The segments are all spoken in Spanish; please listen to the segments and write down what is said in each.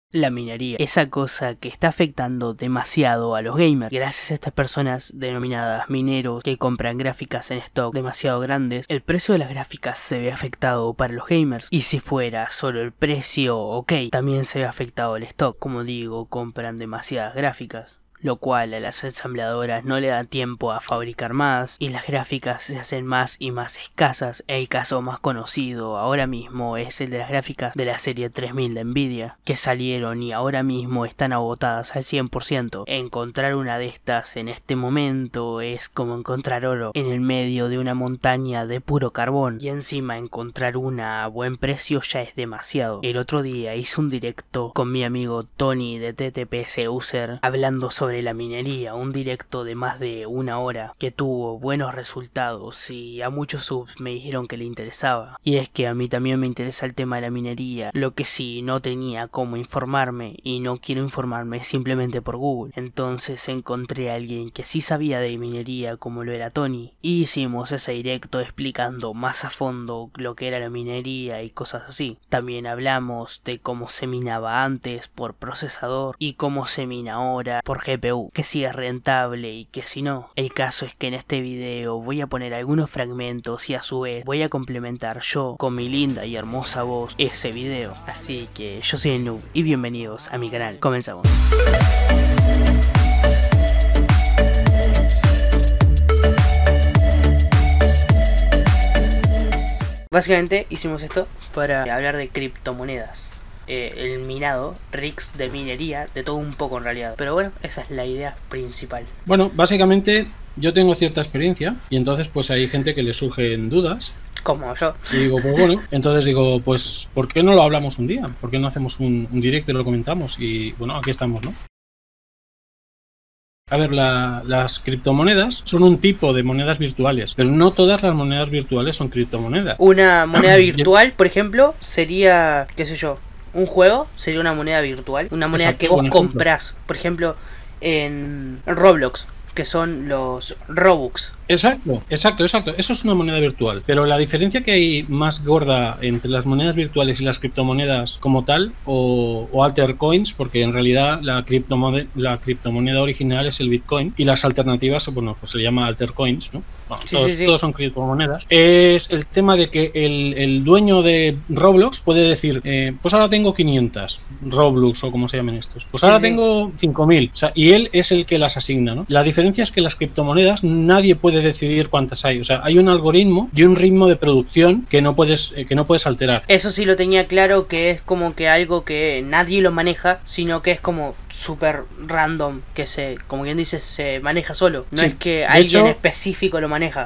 La minería, esa cosa que está afectando demasiado a los gamers. Gracias a estas personas denominadas mineros que compran gráficas en stock demasiado grandes, el precio de las gráficas se ve afectado para los gamers. Y si fuera solo el precio, ok, también se ve afectado el stock. Como digo, compran demasiadas gráficas, lo cual a las ensambladoras no le da tiempo a fabricar más y las gráficas se hacen más y más escasas. El caso más conocido ahora mismo es el de las gráficas de la serie 3000 de Nvidia, que salieron y ahora mismo están agotadas al 100%. Encontrar una de estas en este momento es como encontrar oro en el medio de una montaña de puro carbón, y encima encontrar una a buen precio ya es demasiado. El otro día hice un directo con mi amigo Tony de TTPS User hablando sobre la minería, un directo de más de 1 hora que tuvo buenos resultados y a muchos subs me dijeron que le interesaba. Y es que a mí también me interesa el tema de la minería, lo que sí no tenía cómo informarme y no quiero informarme simplemente por Google. Entonces encontré a alguien que sí sabía de minería como lo era Tony y hicimos ese directo explicando más a fondo lo que era la minería y cosas así. También hablamos de cómo se minaba antes por procesador y cómo se mina ahora por GPU, que si es rentable y que si no. El caso es que en este video voy a poner algunos fragmentos y a su vez voy a complementar yo con mi linda y hermosa voz ese video. Así que yo soy el Noob y bienvenidos a mi canal. Comenzamos. Básicamente hicimos esto para hablar de criptomonedas. El minado, rigs de minería, de todo un poco en realidad. Pero bueno, esa es la idea principal. Bueno, básicamente yo tengo cierta experiencia y entonces pues hay gente que le surgen dudas. Como yo. Y digo, pues bueno, entonces digo, pues ¿por qué no lo hablamos un día? ¿Por qué no hacemos un directo y lo comentamos? Y bueno, aquí estamos, ¿no? A ver, las criptomonedas son un tipo de monedas virtuales, pero no todas las monedas virtuales son criptomonedas. Una moneda virtual, por ejemplo, sería, qué sé yo, un juego, sería una moneda virtual, una moneda que vos comprás, por ejemplo, en Roblox, que son los Robux. Exacto. Eso es una moneda virtual. Pero la diferencia que hay más gorda entre las monedas virtuales y las criptomonedas como tal, o altercoins, porque en realidad la criptomoneda original es el Bitcoin y las alternativas, bueno, pues se le llama altercoins, ¿no? Bueno, todos son criptomonedas. Es el tema de que el dueño de Roblox puede decir, pues ahora tengo 500 Roblox o como se llamen estos. Pues ahora tengo 5000. O sea, y él es el que las asigna, ¿no? La diferencia es que las criptomonedas nadie puede decidir cuántas hay. O sea, hay un algoritmo y un ritmo de producción que no puedes alterar. Eso sí lo tenía claro, que es como que algo que nadie lo maneja, sino que es como súper random, que como quien dice, se maneja solo. No es que alguien específico lo maneja.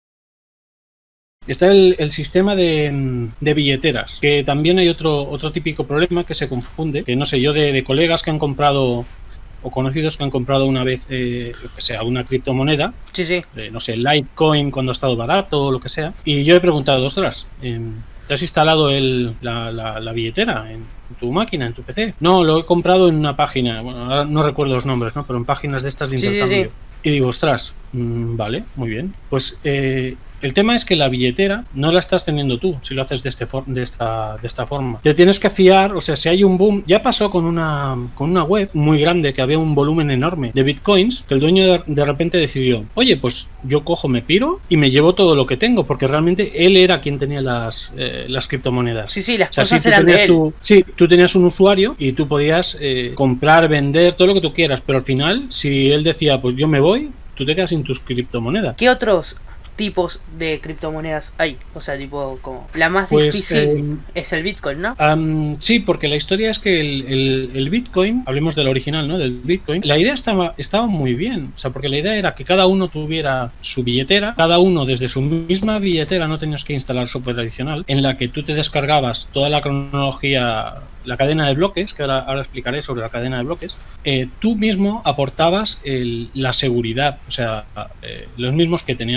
Está el sistema de billeteras, que también hay otro típico problema que se confunde, que no sé, yo de colegas que han comprado o conocidos que han comprado una vez, una criptomoneda, no sé, Litecoin cuando ha estado barato o lo que sea, y yo he preguntado, ostras, ¿te has instalado la billetera en tu máquina, en tu PC? No, lo he comprado en una página, bueno, ahora no recuerdo los nombres, ¿no? Pero en páginas de estas de intercambio. Y digo, ostras, vale, muy bien. Pues el tema es que la billetera no la estás teniendo tú si lo haces de esta forma. Te tienes que fiar, o sea, si hay un boom, ya pasó con una web muy grande que había un volumen enorme de bitcoins, que el dueño de repente decidió, oye, pues yo cojo, me piro y me llevo todo lo que tengo, porque realmente él era quien tenía las criptomonedas. Sí, las cosas eran de él. Tú tenías un usuario y tú podías comprar, vender, todo lo que tú quieras, pero al final, si él decía, pues yo me voy, tú te quedas sin tus criptomonedas. ¿Qué otros tipos de criptomonedas hay? O sea, tipo, como la más difícil es el Bitcoin, ¿no? Sí, porque la historia es que el Bitcoin, hablemos del original, ¿no? Del Bitcoin, la idea estaba muy bien, o sea, porque la idea era que cada uno tuviera su billetera, cada uno desde su misma billetera, no tenías que instalar software adicional, en la que tú te descargabas toda la cronología, la cadena de bloques, que ahora explicaré sobre la cadena de bloques. Tú mismo aportabas la seguridad, o sea, los mismos que tenían, que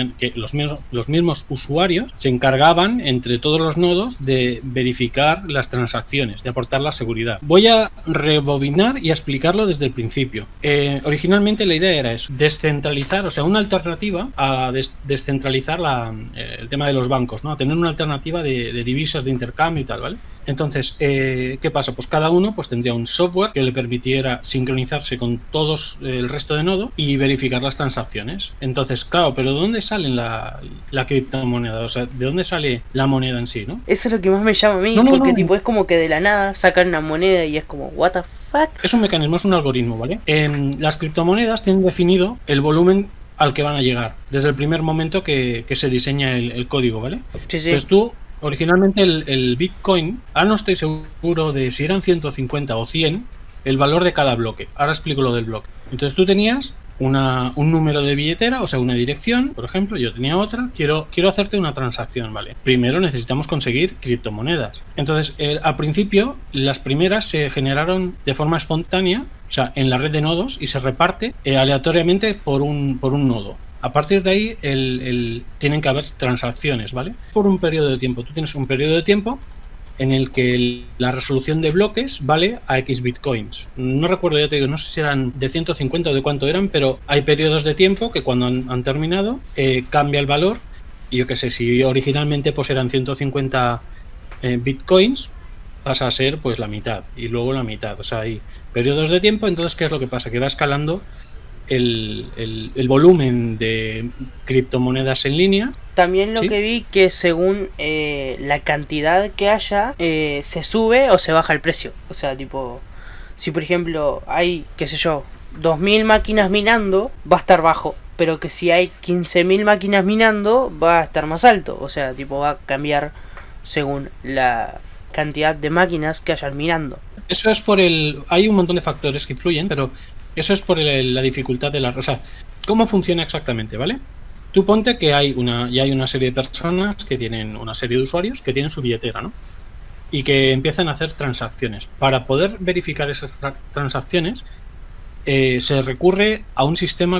los mismos usuarios se encargaban entre todos los nodos de verificar las transacciones, de aportar la seguridad. Voy a rebobinar y a explicarlo desde el principio. Originalmente la idea era eso, descentralizar, o sea, una alternativa a descentralizar el tema de los bancos, ¿no? A tener una alternativa de divisas de intercambio y tal, ¿vale? Entonces, ¿qué pasa? Pues cada uno pues tendría un software que le permitiera sincronizarse con todos el resto de nodo y verificar las transacciones. Entonces, claro, pero ¿de dónde sale la criptomoneda? O sea, ¿de dónde sale la moneda en sí, no? Eso es lo que más me llama a mí, porque tipo es como que de la nada sacan una moneda y es como, what the fuck. Es un mecanismo, es un algoritmo, ¿vale? Las criptomonedas tienen definido el volumen al que van a llegar desde el primer momento que se diseña el código, ¿vale? Sí, sí. Pues tú, originalmente el Bitcoin, ahora no estoy seguro de si eran 150 o 100 el valor de cada bloque. Ahora explico lo del bloque. Entonces tú tenías un número de billetera, o sea, una dirección, por ejemplo, yo tenía otra, quiero hacerte una transacción, ¿vale? Primero necesitamos conseguir criptomonedas. Entonces, al principio, las primeras se generaron de forma espontánea, o sea, en la red de nodos, y se reparte aleatoriamente por un nodo. A partir de ahí, tienen que haber transacciones, ¿vale? Por un periodo de tiempo. Tú tienes un periodo de tiempo en el que la resolución de bloques vale a X bitcoins. No recuerdo, ya te digo, no sé si eran de 150 o de cuánto eran, pero hay periodos de tiempo que cuando han terminado cambia el valor. Y yo qué sé, si originalmente pues eran 150 bitcoins, pasa a ser pues la mitad y luego la mitad. O sea, hay periodos de tiempo. Entonces, ¿qué es lo que pasa? Que va escalando el volumen de criptomonedas en línea. También lo ¿Sí? que vi que según la cantidad que haya, se sube o se baja el precio. O sea, tipo, si por ejemplo hay, qué sé yo, 2000 máquinas minando, va a estar bajo. Pero que si hay 15.000 máquinas minando, va a estar más alto. O sea, tipo, va a cambiar según la cantidad de máquinas que hayan minando. Eso es hay un montón de factores que influyen, pero eso es por la dificultad de o sea, ¿cómo funciona exactamente, vale? Tú ponte que hay una serie de personas que tienen una serie de usuarios que tienen su billetera, ¿no? Y que empiezan a hacer transacciones. Para poder verificar esas transacciones, se recurre a un sistema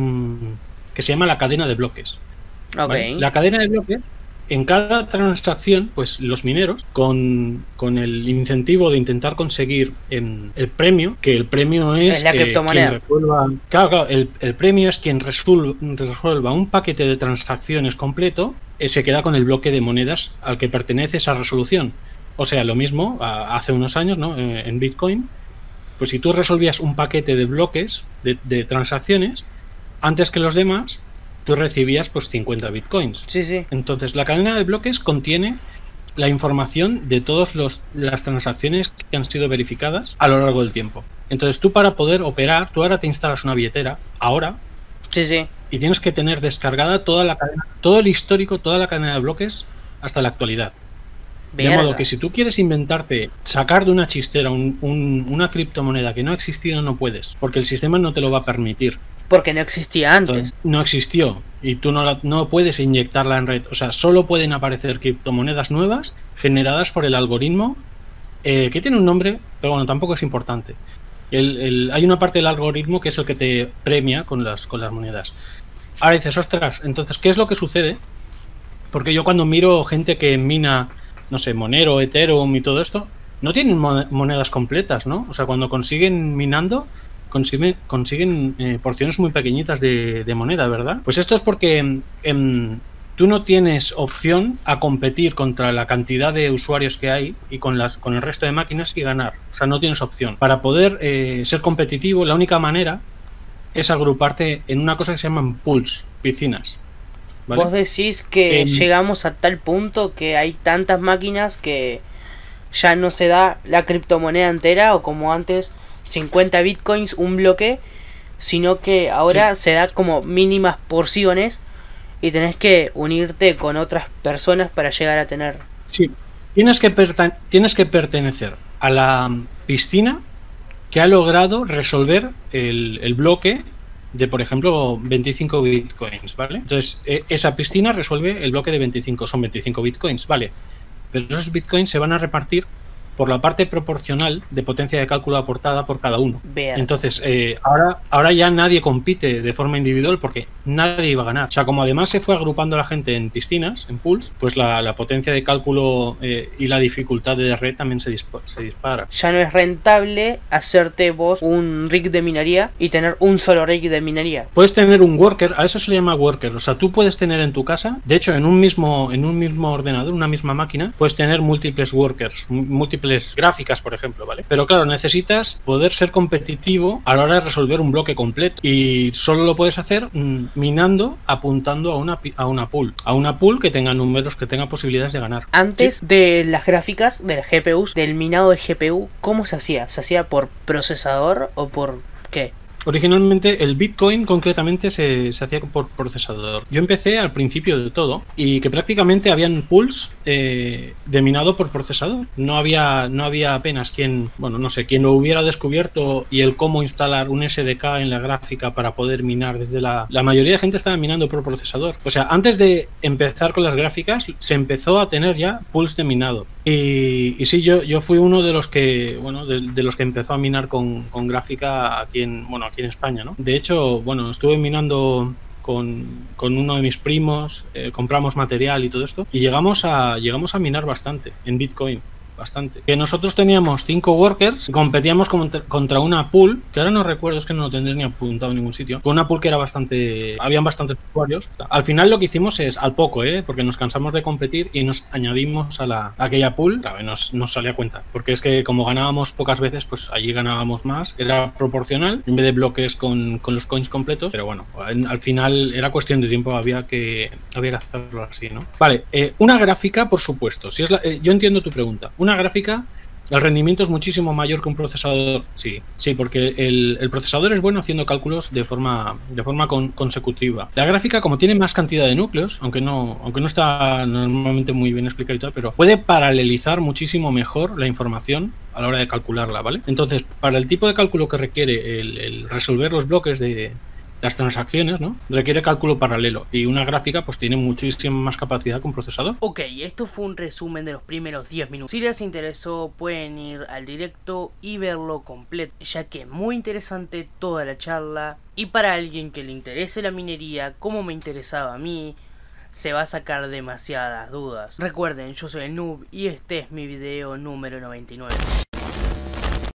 que se llama la cadena de bloques. Ok. ¿Vale? La cadena de bloques, en cada transacción, pues los mineros, con el incentivo de intentar conseguir el premio, que el premio es la criptomoneda. quien resuelva. Claro, el premio es quien resuelva un paquete de transacciones completo, se queda con el bloque de monedas al que pertenece esa resolución. O sea, lo mismo hace unos años, ¿no? En Bitcoin, pues si tú resolvías un paquete de bloques de transacciones, antes que los demás, tú recibías pues 50 bitcoins. Sí, sí. Entonces, la cadena de bloques contiene la información de todas las transacciones que han sido verificadas a lo largo del tiempo. Entonces, tú para poder operar, tú ahora te instalas una billetera, ahora, Sí, sí. y tienes que tener descargada toda la cadena, todo el histórico, toda la cadena de bloques hasta la actualidad. De modo que si tú quieres inventarte, sacar de una chistera una criptomoneda que no ha existido, no puedes, porque el sistema no te lo va a permitir. Porque no existía antes. Entonces, no existió y tú no puedes inyectarla en red. O sea, solo pueden aparecer criptomonedas nuevas generadas por el algoritmo, que tiene un nombre, pero bueno, tampoco es importante. Hay una parte del algoritmo que es el que te premia con las monedas. Ahora dices, ostras, entonces, ¿qué es lo que sucede? Porque yo cuando miro gente que mina, no sé, Monero, Ethereum y todo esto, no tienen monedas completas, ¿no? O sea, cuando consiguen minando, consiguen porciones muy pequeñitas de moneda, ¿verdad? Pues esto es porque tú no tienes opción a competir contra la cantidad de usuarios que hay y con el resto de máquinas y ganar. O sea, no tienes opción. Para poder ser competitivo, la única manera es agruparte en una cosa que se llaman pools, piscinas. ¿Vale? Vos decís que llegamos a tal punto que hay tantas máquinas que ya no se da la criptomoneda entera o como antes 50 bitcoins un bloque, sino que ahora se da como mínimas porciones y tenés que unirte con otras personas para llegar a tener. Sí, tienes que pertenecer a la piscina que ha logrado resolver el bloque de, por ejemplo, 25 bitcoins, ¿vale? Entonces, esa piscina resuelve el bloque de 25, son 25 bitcoins, ¿vale? Pero esos bitcoins se van a repartir por la parte proporcional de potencia de cálculo aportada por cada uno. Vean. Entonces, ahora ya nadie compite de forma individual porque nadie iba a ganar. O sea, como además se fue agrupando la gente en piscinas, en pools, pues la potencia de cálculo y la dificultad de red también se dispara. Ya no es rentable hacerte vos un rig de minería y tener un solo rig de minería. Puedes tener un worker, a eso se le llama worker. O sea, tú puedes tener en tu casa, de hecho, en un mismo ordenador, una misma máquina, puedes tener múltiples workers, múltiples gráficas, por ejemplo, ¿vale? Pero claro, necesitas poder ser competitivo a la hora de resolver un bloque completo y solo lo puedes hacer minando, apuntando a una pool que tenga números, que tenga posibilidades de ganar. Antes de las gráficas, de las GPUs, del minado de GPU, ¿cómo se hacía? ¿Se hacía por procesador o por qué? Originalmente el Bitcoin concretamente se hacía por procesador. Yo empecé al principio de todo y que prácticamente habían pools de minado por procesador. No había apenas quien lo hubiera descubierto y el cómo instalar un SDK en la gráfica para poder minar desde la mayoría de gente estaba minando por procesador. O sea, antes de empezar con las gráficas se empezó a tener ya pools de minado. Y sí, yo fui uno de los que, de los que empezó a minar con gráfica aquí en España, ¿no? De hecho, estuve minando con uno de mis primos, compramos material y todo esto, y llegamos a minar bastante en Bitcoin. Bastante. Que nosotros teníamos 5 workers, competíamos contra una pool, que ahora no recuerdo, es que no lo tendré ni apuntado en ningún sitio, con una pool que era habían bastantes usuarios. Al final lo que hicimos es, al poco, porque nos cansamos de competir y nos añadimos a aquella pool, claro, nos salía a cuenta, porque es que como ganábamos pocas veces, pues allí ganábamos más, era proporcional, en vez de bloques con los coins completos, pero bueno, al final era cuestión de tiempo, había que hacerlo así, ¿no? Vale, una gráfica, por supuesto, yo entiendo tu pregunta. Una gráfica, el rendimiento es muchísimo mayor que un procesador. Sí, porque el procesador es bueno haciendo cálculos de forma consecutiva. La gráfica, como tiene más cantidad de núcleos, aunque no está normalmente muy bien explicado y tal, pero puede paralelizar muchísimo mejor la información a la hora de calcularla, ¿vale? Entonces, para el tipo de cálculo que requiere el resolver los bloques de las transacciones, ¿no? Requiere cálculo paralelo y una gráfica pues tiene muchísima más capacidad que un procesador. Ok, esto fue un resumen de los primeros 10 minutos. Si les interesó pueden ir al directo y verlo completo, ya que es muy interesante toda la charla y para alguien que le interese la minería como me interesaba a mí, se va a sacar demasiadas dudas. Recuerden, yo soy el Noob y este es mi video número 99.